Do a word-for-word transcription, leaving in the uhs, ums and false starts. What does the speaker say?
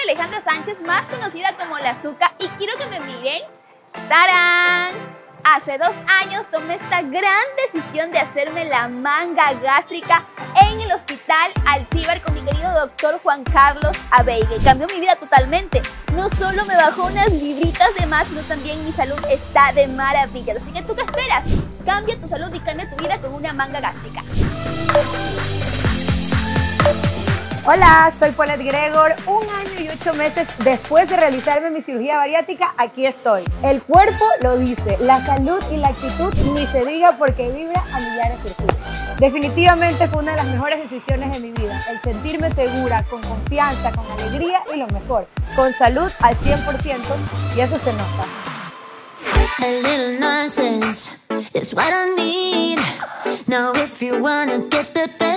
Alejandra Sánchez, más conocida como La Zucca, y quiero que me miren. ¡Tarán! Hace dos años tomé esta gran decisión de hacerme la manga gástrica en el hospital Alcibar con mi querido doctor Juan Carlos Abeigue. Cambió mi vida totalmente. No solo me bajó unas libritas de más, sino también mi salud está de maravilla. Así que, ¿tú qué esperas? Cambia tu salud y cambia tu vida con una manga gástrica. Hola, soy Paulette Gregor. Un año y ocho meses después de realizarme mi cirugía bariátrica, aquí estoy. El cuerpo lo dice, la salud y la actitud ni se diga porque vibra a millares de circuitos. Definitivamente fue una de las mejores decisiones de mi vida, el sentirme segura, con confianza, con alegría y lo mejor, con salud al cien por ciento, y eso se nota. A little nonsense is what I need. Now if you wanna get the